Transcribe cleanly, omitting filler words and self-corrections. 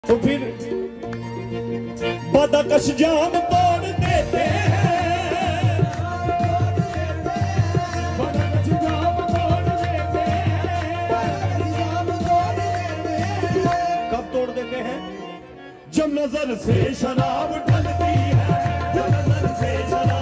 तो फिर बदकश जाम तोड़ देते हैं, बदकश जाम तोड़ देते हैं। कब तोड़ देते हैं? जब नजर से शराब ढलती है, जब नजर से शराब